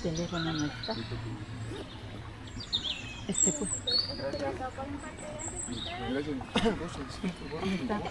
teléfono no está. Este pues. ¿Dónde está?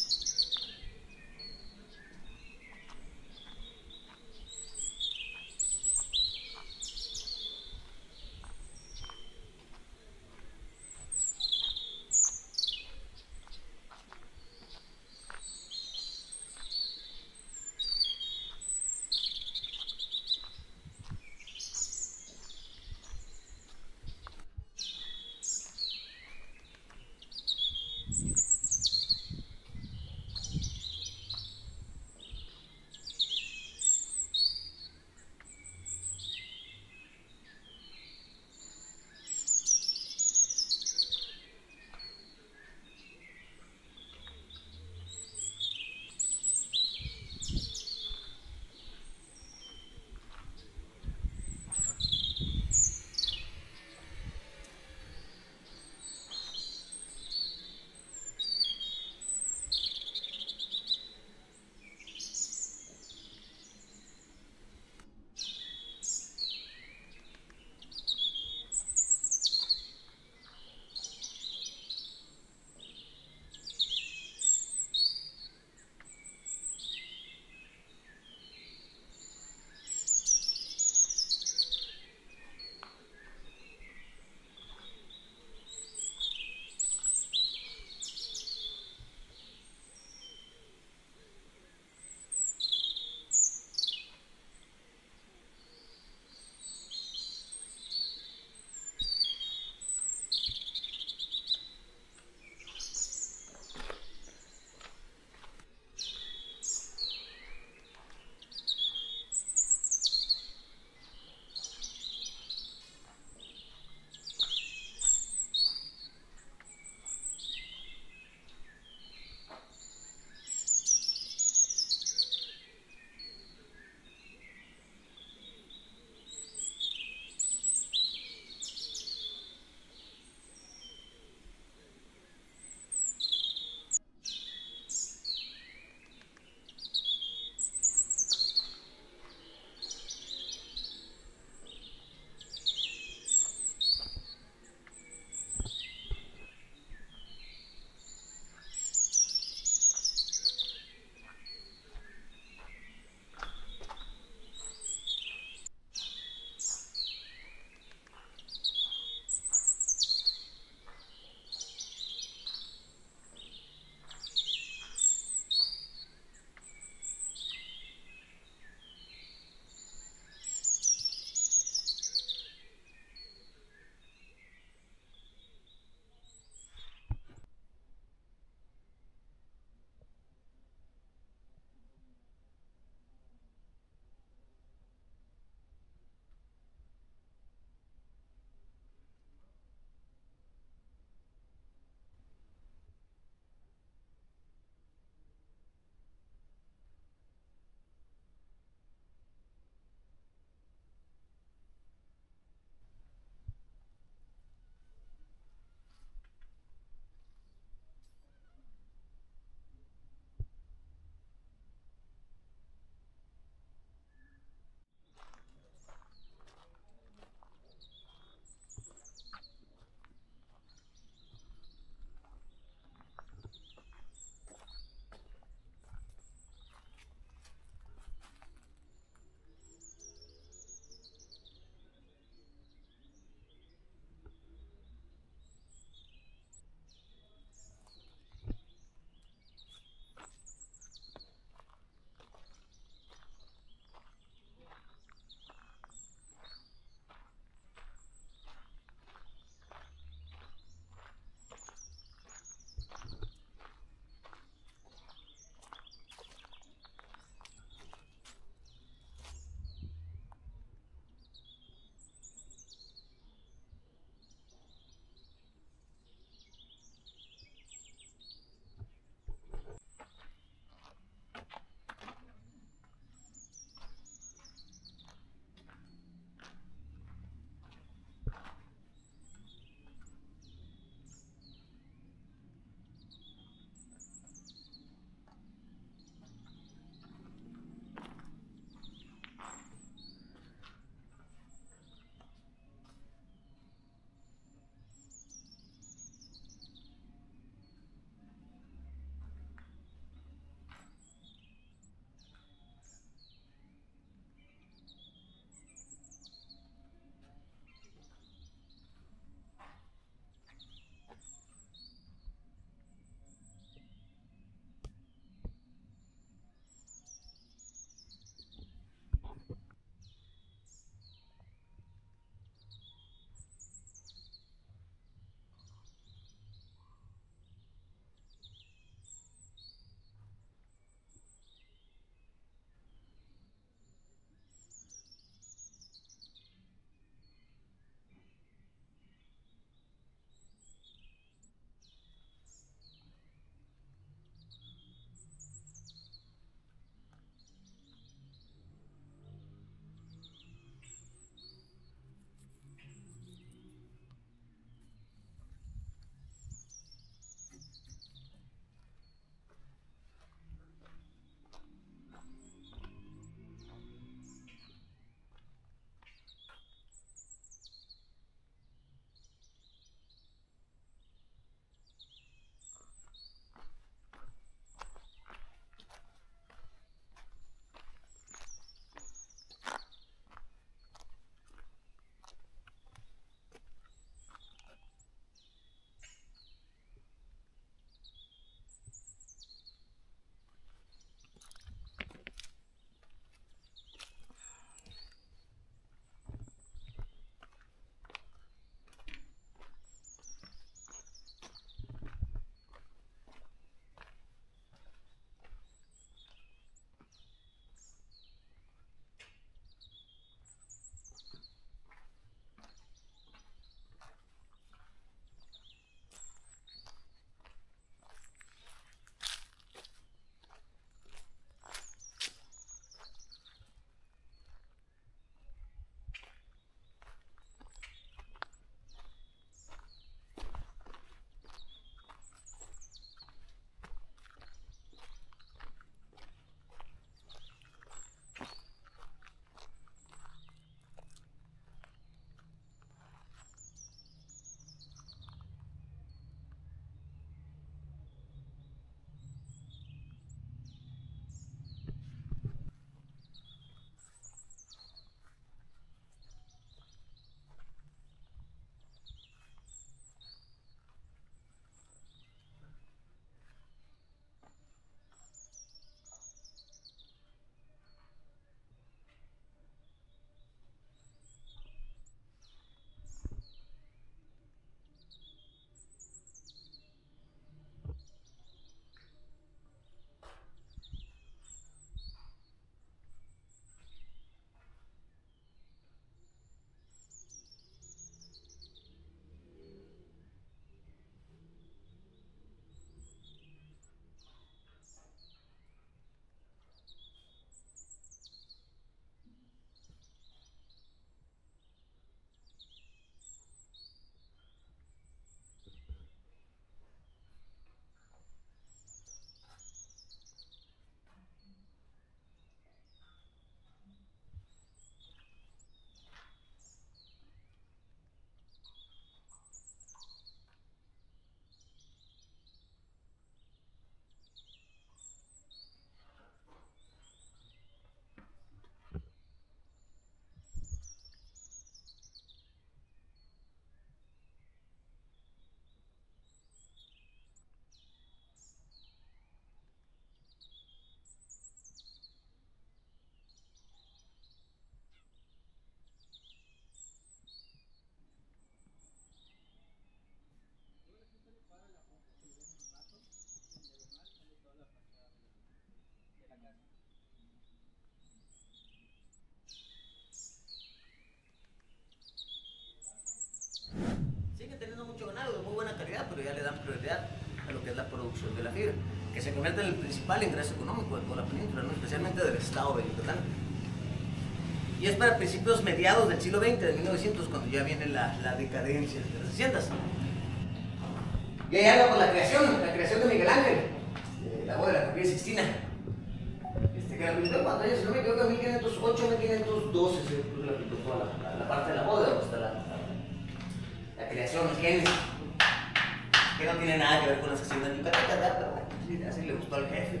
producción de la fibra, que se convierte en el principal ingreso económico de toda la península, ¿no? Especialmente del estado de Yucatán. Y es para principios mediados del siglo XX, de 1900, cuando ya viene la decadencia de las haciendas. Y ahí habla por la creación de Miguel Ángel, la boda de la Capilla Sixtina, que la pintó cuando ella, si no me equivoco, en 1508, 1512 se pintó toda la parte de la boda, donde está la creación, que no tiene nada que ver con las haciendas yucatecas, pero bueno, así le gustó al jefe.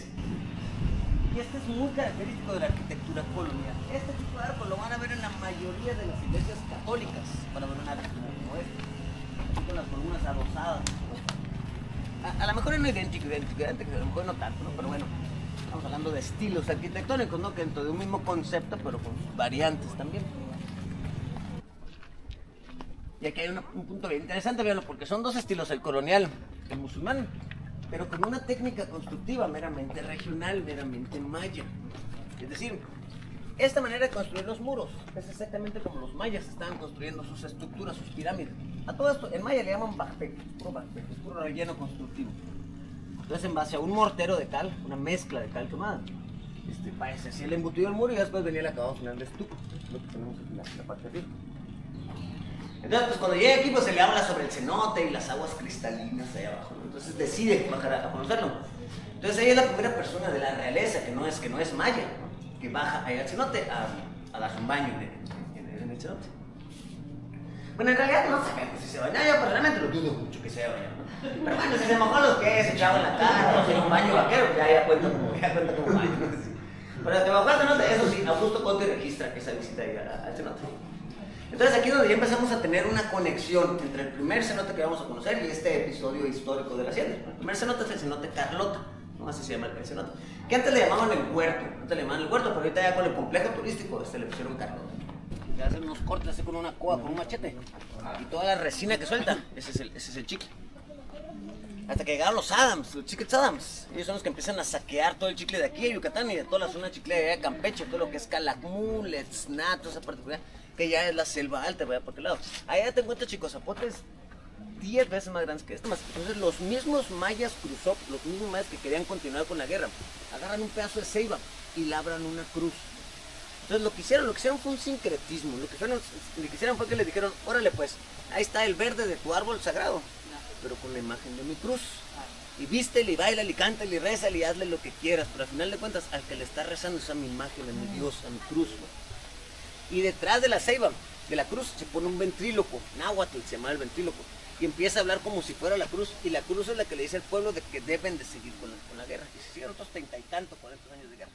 Y este es muy característico de la arquitectura colonial. Este tipo de arco lo van a ver en la mayoría de las iglesias católicas. Van a ver un arco como este, aquí con las columnas adosadas. A lo mejor no idéntico, a lo mejor no tanto, ¿no? Pero bueno, estamos hablando de estilos arquitectónicos, ¿no? Que dentro de un mismo concepto, pero con variantes también. Y aquí hay un punto bien interesante, véanlo, porque son dos estilos, el colonial, el musulmán, pero con una técnica constructiva meramente regional, meramente maya. Es decir, esta manera de construir los muros es exactamente como los mayas estaban construyendo sus estructuras, sus pirámides. A todo esto, en maya le llaman bajpec, puro relleno constructivo. Entonces, en base a un mortero de cal, una mezcla de cal quemada, se hacía el embutido del muro y después venía el acabado final de estuco, lo que tenemos aquí la parte de arriba. Entonces, pues cuando llega aquí, pues se le habla sobre el cenote y las aguas cristalinas ahí abajo, ¿no? Entonces decide bajar a conocerlo. Entonces ella es la primera persona de la realeza que no es maya, ¿no? Que baja ahí al cenote a darse un baño en el cenote. Bueno, en realidad no sabemos si se bañaba, yo personalmente lo dudo mucho que se haya bañado, ¿no? Pero bueno, si se mojó los pies, se echaba en la cara, o sea, un baño vaquero, ya cuenta como baño, ¿no? Pero que bajó al cenote, eso sí, Augusto Conte registra esa visita ahí al cenote. Entonces aquí es donde ya empezamos a tener una conexión entre el primer cenote que vamos a conocer y este episodio histórico de la hacienda. El primer cenote es el cenote Carlota, ¿no? Así se llama el cenote. Que antes le llamaban el huerto, pero ahorita ya con el complejo turístico le pusieron Carlota. Le hacen unos cortes así con una coa, con un machete, y toda la resina que suelta, ese es el chicle. Hasta que llegaron los Adams, los Chickets Adams. Ellos son los que empiezan a saquear todo el chicle de aquí de Yucatán y de toda la zona chiclera de Campeche, todo lo que es Calakmul, Etzna, toda esa particular, que ya es la selva alta, vaya por aquel lado. Allá te encuentras Chicozapotes 10 veces más grandes que este. Entonces los mismos mayas cruzó, los mismos mayas que querían continuar con la guerra, agarran un pedazo de ceiba y labran una cruz. Entonces lo que hicieron fue un sincretismo. Lo que hicieron fue que le dijeron, órale pues, ahí está el verde de tu árbol sagrado, pero con la imagen de mi cruz. Y vístele, y bailale, y cántale, y rézale, y hazle lo que quieras, pero al final de cuentas, al que le está rezando es a mi imagen, a mi Dios, a mi cruz, ¿no? Y detrás de la ceiba, de la cruz, se pone un ventríloco, náhuatl se llama el ventríloco, y empieza a hablar como si fuera la cruz, y la cruz es la que le dice al pueblo de que deben de seguir con la guerra. Y se siguieron otros 30 y tanto, 40 años de guerra.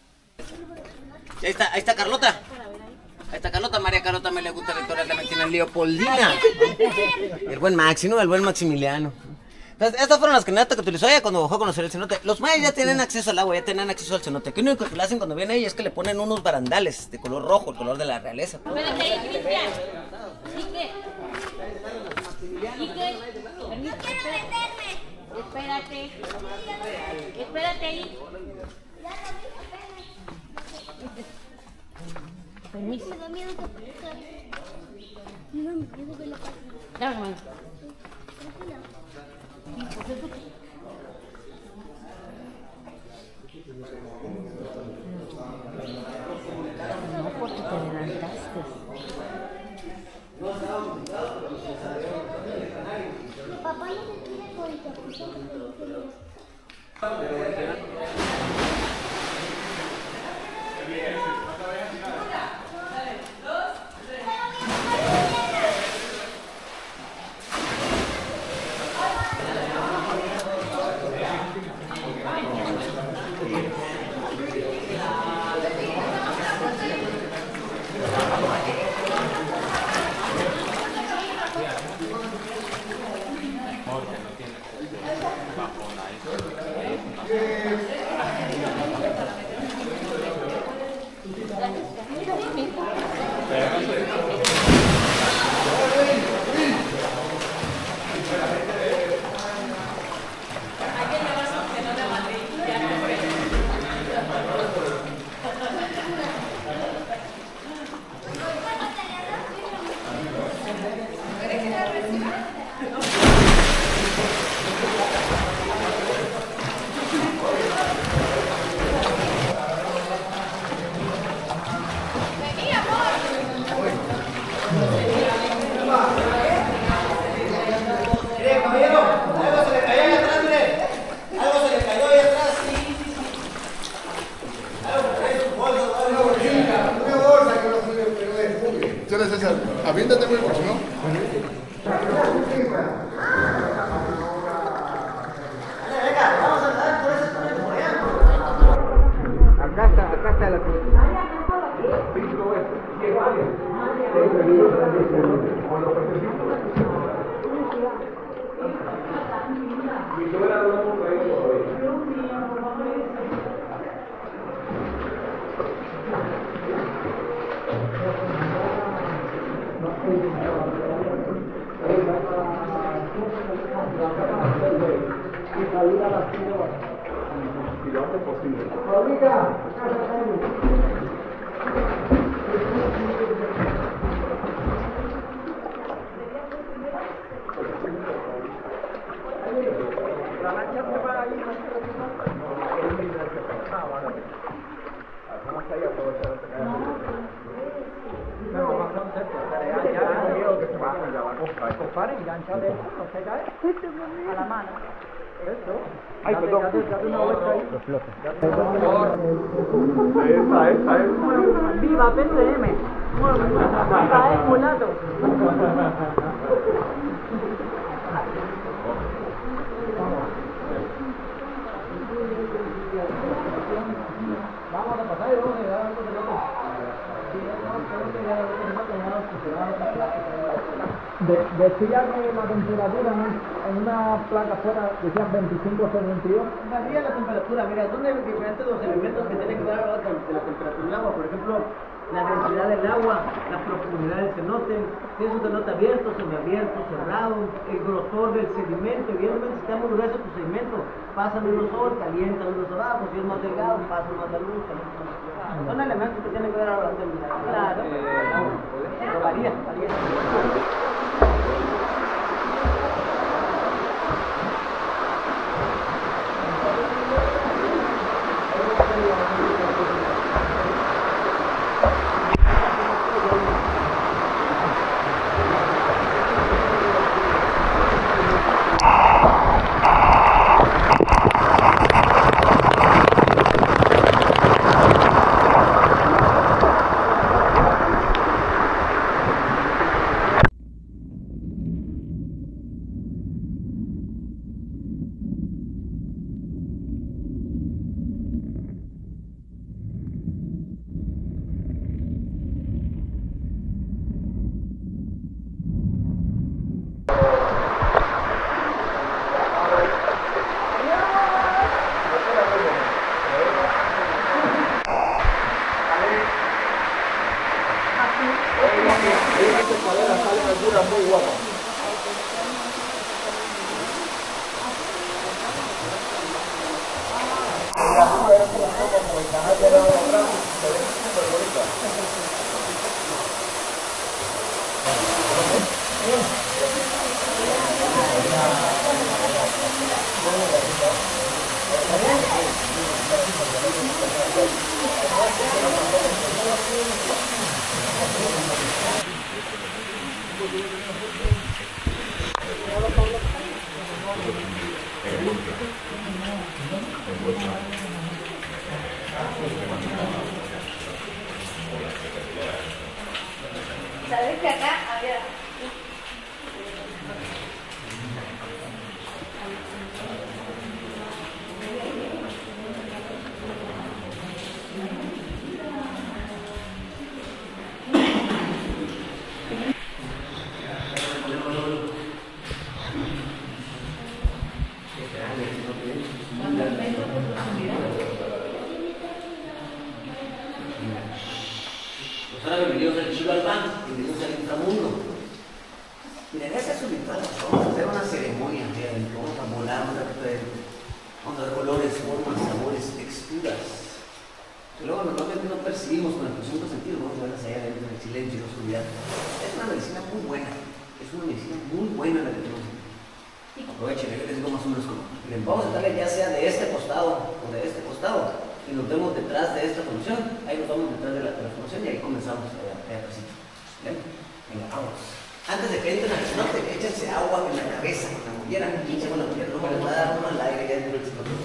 Y ahí está Carlota. Ahí está Carlota, María Carlota Amelia Guta Victoria Clementina Leopoldina. El buen Maxi, ¿no? El buen Maximiliano. Entonces, estas fueron las caminatas que utilizó ella cuando bajó a conocer el cenote. Los mayas ya tienen acceso al agua, ya tienen acceso al cenote. Lo único que le hacen cuando viene ella es que le ponen unos barandales de color rojo, el color de la realeza. Espérate ahí, Cristian. Espérate ahí. Permiso. Me da miedo que no me miedo que lo pase. Dame. No, porque te adelantaste. Papá no te quiere con tu está la cruz. Ay, perdón. ¡Viva PCM! ¡Viva mulato! Vamos a pasar y vamos a llegar a algo de loco. Decían la temperatura en una placa fuera, decían 25 sobre 22. Varía la temperatura, mira, son diferentes los elementos que tienen que ver de la temperatura del agua. Por ejemplo, la densidad del agua, la profundidad del cenote, si es un cenote abierto, semiabierto, cerrado, el grosor del sedimento. Evidentemente, si está muy grueso tu sedimento, pasa menos sol, calienta menos abajo. Si es más delgado, pasa más la luz, calienta más la luz. Son elementos que tienen que ver ahora del claro. Pero varía. ¿Sabes que acá había... Ahora bienvenidos al Chivalbán, bienvenidos al inframundo. Miren, ese es un inframundo. Vamos a hacer una ceremonia, miren, vamos a volar, vamos a ver colores, formas, sabores, texturas. Que luego normalmente no percibimos con el segundo sentido, vamos a ver hacia allá adentro, en el silencio y la oscuridad. Es una medicina muy buena, la que tenemos. Aprovechen, yo les digo más o menos como. Miren, vamos a darle ya sea de este costado o de este costado. Y nos vemos detrás de esta formación, ahí nos vamos detrás de la formación y ahí comenzamos allá pasito. ¿Bien? Venga, vamos. Antes de que entren al cenote, échense agua en la cabeza, en la mollera, pinche con la mollera, no les va a dar uno al aire ya dentro del cenote.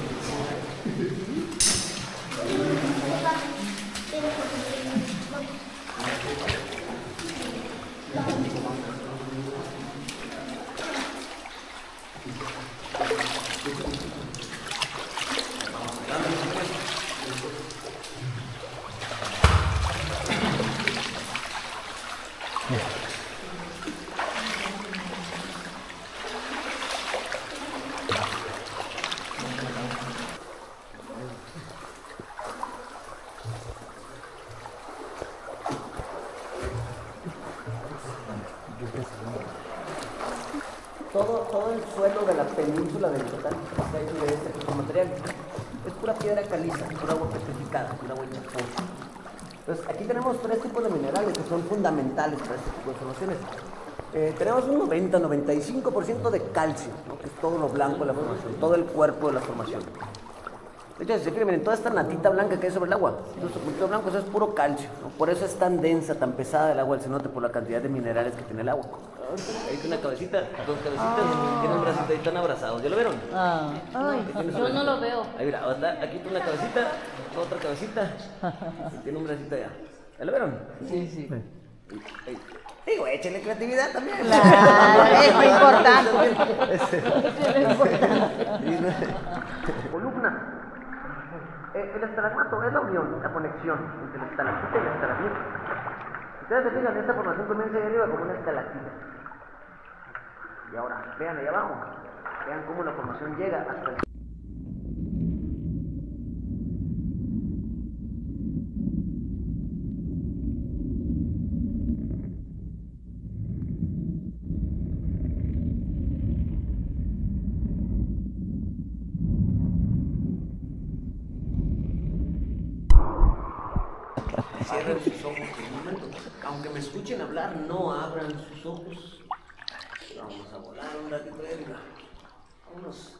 todo el suelo de la península de Yucatán está hecho de este tipo de material. Es pura piedra caliza, pura agua petrificada, pura agua hecha polvo. Entonces, aquí tenemos 3 tipos de minerales que son fundamentales para este tipo de formaciones. Tenemos un 90-95% de calcio, ¿no? Que es todo lo blanco de la formación, todo el cuerpo de la formación. De hecho, si se fijan, miren, toda esta natita blanca que hay sobre el agua, estos puntitos blancos, eso es puro calcio, ¿no? Por eso es tan densa, tan pesada el agua del cenote, por la cantidad de minerales que tiene el agua. Ahí tiene una cabecita, 2 cabecitas, tiene un bracito ahí, están abrazados, ¿ya lo vieron? Ay, yo no lo veo. Ahí mira, aquí tiene una cabecita, otra cabecita, y tiene un bracito allá. ¿Ya lo vieron? Sí. Ahí. Digo, échale creatividad también. Claro, es muy importante. Columna. El estalagmato es la unión, la conexión entre el estalactita y el estalagmita. Ustedes se fijan, esta formación comienza ahí arriba como una estalactita. Y ahora, vean ahí abajo. Vean cómo la formación llega hasta el... Cierren sus ojos por un momento. Aunque me escuchen hablar, no abran sus ojos. Vamos a volar un ratito de arriba. Vámonos.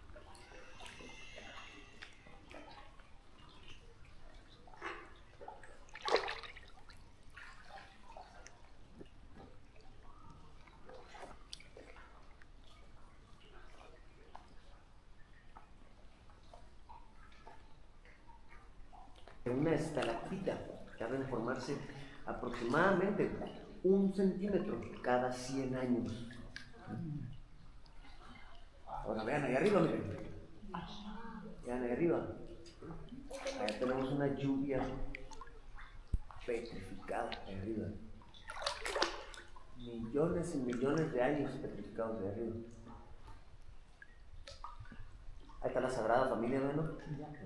Una estalactita tarda en formarse aproximadamente 1 centímetro cada 100 años. Ahora vean ahí arriba, miren. Vean ahí arriba. Ahí tenemos una lluvia petrificada ahí arriba. Millones y millones de años petrificados de arriba. Ahí está la Sagrada Familia, ¿no?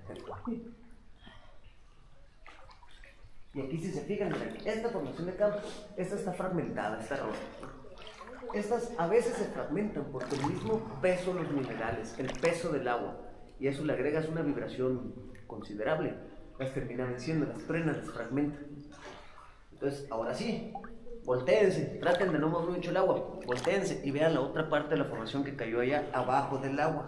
Y aquí si se fijan, miren, esta formación de campo, esta está fragmentada, está rota. Estas a veces se fragmentan porque el mismo peso de los minerales, el peso del agua, y eso le agregas una vibración considerable, las termina venciendo, las frena, las fragmenta. Entonces, ahora sí, voltéense, traten de no mover mucho el agua, voltéense y vean la otra parte de la formación que cayó allá abajo del agua.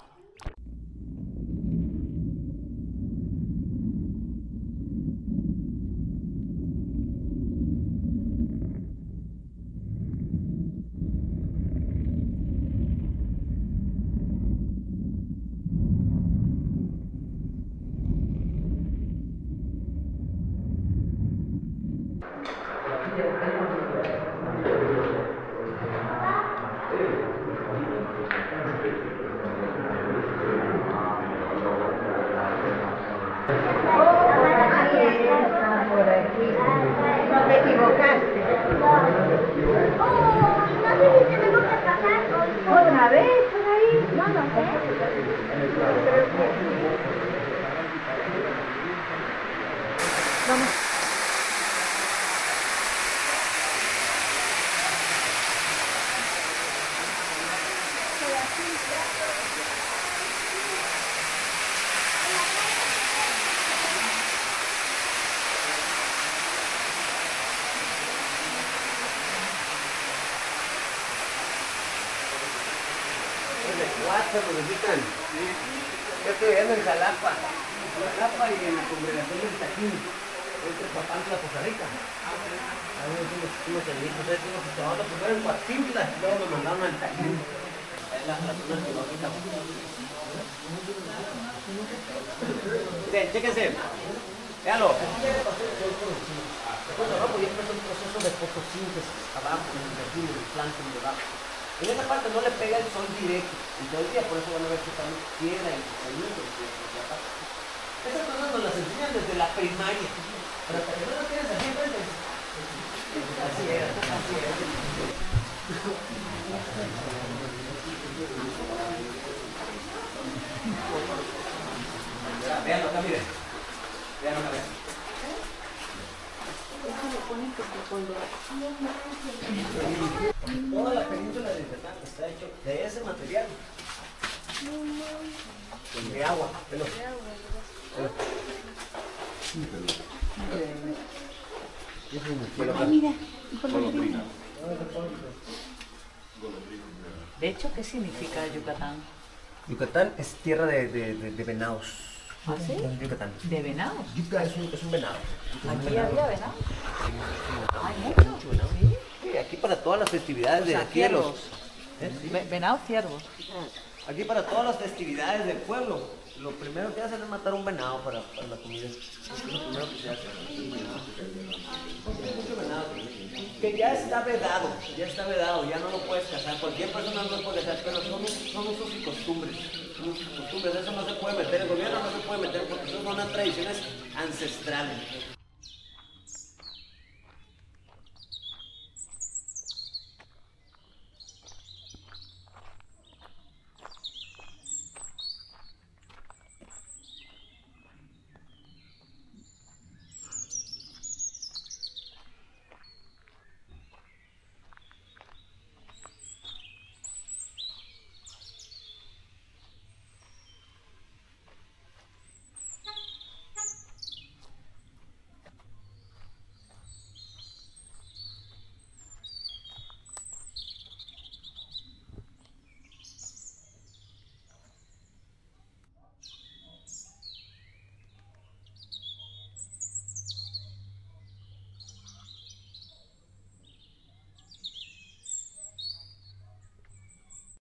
Por aquí. No te equivocaste. No sé si tenemos que pasar ¿Otra vez por ahí? No, no sé. Vamos. Se modifican. Yo estoy viviendo en Jalapa y en la congregación del Tajín, entre Papantla, Costa Rica. Ahí unos amigos, nos estaban primero en Coatzintla, luego nos mandaron al Tajín. Es la zona arqueológica. Miren, chéquense. Véanlo. Después de abajo ya empezó un proceso de fotosíntesis abajo, en el jardín, en el plancton de abajo. En esa parte no le pega el sol directo y todo el día, por eso van a ver que están piedra y saliendo. Esas cosas nos las enseñan desde la primaria, pero hasta que no las tienes así enfrente. Así es, así es. Veanlo acá, miren. Veanlo acá, vean. Toda la península de Yucatán está hecho de ese material. De agua, pelo. De hecho, ¿qué significa Yucatán? Yucatán es tierra de venados. ¿Ah, sí? Yucatán. ¿De venados? Yuca es un venado. ¿Aquí había venados? ¿Hay mucho? Mucho venado. Sí, aquí para todas las festividades O de sea, aquí de los. ciervos. Sí. Venados ciervos. Aquí para todas las festividades del pueblo, lo primero que hacen es matar un venado para la comida. Es lo primero que se hace. Mucho venado. Que ya está vedado, ya no lo puedes cazar. Cualquier persona no lo puede cazar, pero son usos y costumbres. Son usos y costumbres, eso no se puede meter, el gobierno no se puede meter porque eso son unas tradiciones ancestrales.